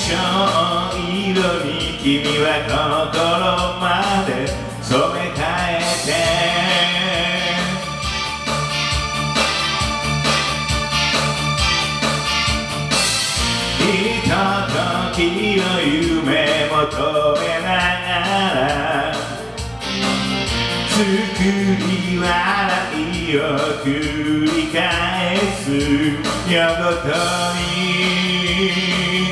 色に君は心まで染め替えてひとときの夢求めながら作り笑いを繰り返す夜ごとに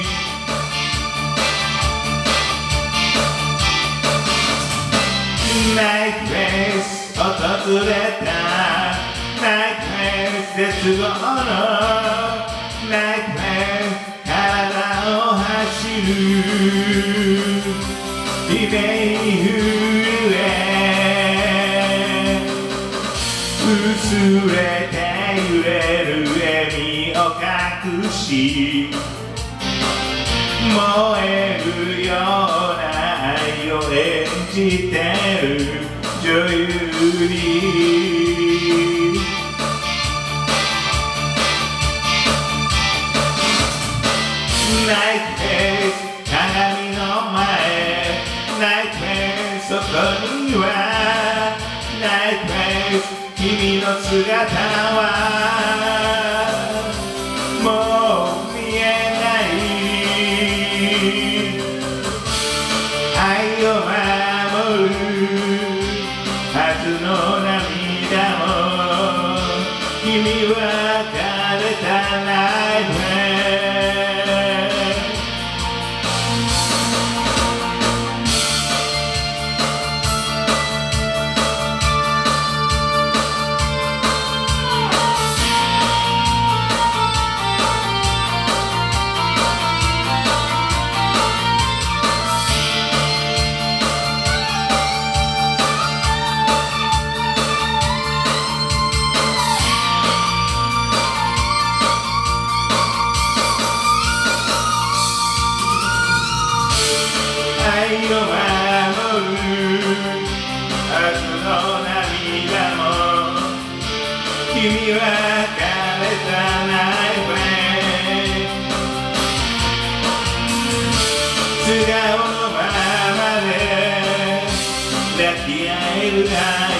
ナイトフェイス訪れたナイトフェイス絶望のナイトフェイス体を走る夢に震え薄れて揺れる笑みを隠し燃えるような愛を演じてる女優にナイトフェイス鏡の前ナイトフェイスそこにはナイトフェイス君の姿はもう見えない愛を守るはずの涙も君は枯れたナイトフェイス愛を守るはずの涙も君は枯れたナイトフェイス素顔のままで抱き合えるな